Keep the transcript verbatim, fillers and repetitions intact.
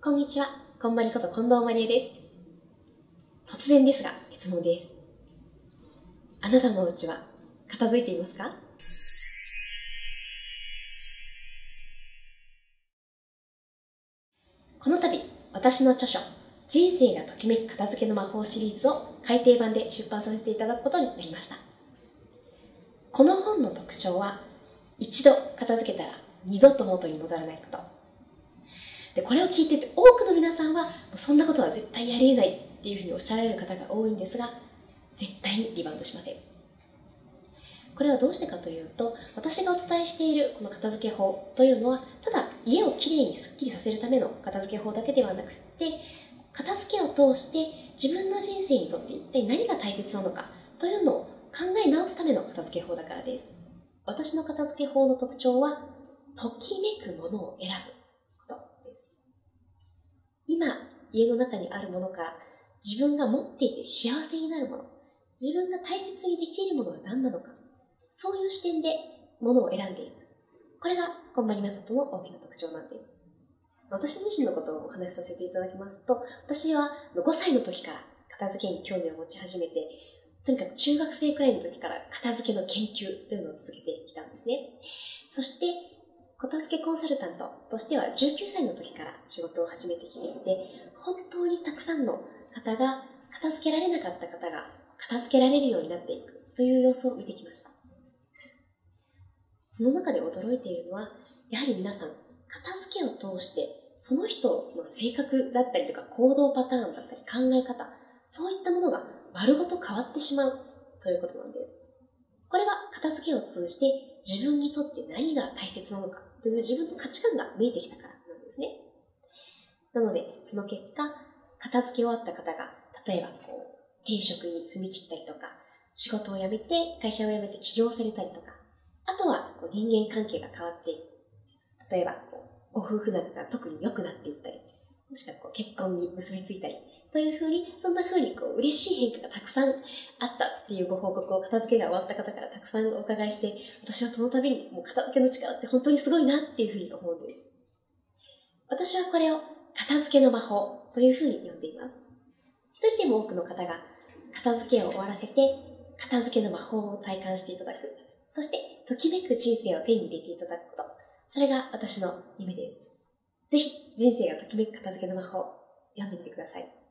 こんにちは、こんまりこと近藤まりえです。突然ですが質問です。あなたのお家は片付いていますか？この度、私の著書「人生がときめく片付けの魔法」シリーズを改訂版で出版させていただくことになりました。この本の特徴は、一度片付けたら二度と元に戻らないことで、これを聞いてて多くの皆さんはそんなことは絶対やりえないっていうふうにおっしゃられる方が多いんですが、絶対にリバウンドしません。これはどうしてかというと、私がお伝えしているこの片付け法というのは、ただ家をきれいにすっきりさせるための片付け法だけではなくて、片付けを通して自分の人生にとって一体何が大切なのかというのを考え直すための片付け法だからです。私の片付け法の特徴は、ときめくものを選ぶことです。今、家の中にあるものから自分が持っていて幸せになるもの、自分が大切にできるものは何なのか、そういう視点でものを選んでいく。これがこんまりメソッドの大きな特徴なんです。私自身のことをお話しさせていただきますと、私はごさいの時から片付けに興味を持ち始めて、とにかく中学生くらいの時から片付けの研究というのを続けてきたんですね。そして、片付けコンサルタントとしてはじゅうきゅうさいの時から仕事を始めてきていて、本当にたくさんの方が片付けられなかった方が片付けられるようになっていくという様子を見てきました。その中で驚いているのは、やはり皆さん片付けを通してその人の性格だったりとか行動パターンだったり考え方、そういったものが丸ごと変わってしまうということなんです。これは片付けを通じて自分にとって何が大切なのかという自分の価値観が見えてきたからなんですね。なので、その結果、片付け終わった方が、例えばこう転職に踏み切ったりとか、仕事を辞めて会社を辞めて起業されたりとか、あとはこう人間関係が変わっていく。例えばこうご夫婦仲が特に良くなっていったり、もしくはこう結婚に結びついたりというふうに、そんなふうにこう嬉しい変化がたくさんあったっていうご報告を片付けが終わった方からたくさんお伺いして、私はその度にもう片付けの力って本当にすごいなっていうふうに思うんです。私はこれを片付けの魔法というふうに呼んでいます。一人でも多くの方が片付けを終わらせて、片付けの魔法を体感していただく。そして、ときめく人生を手に入れていただくこと。それが私の夢です。ぜひ、人生がときめく片付けの魔法、読んでみてください。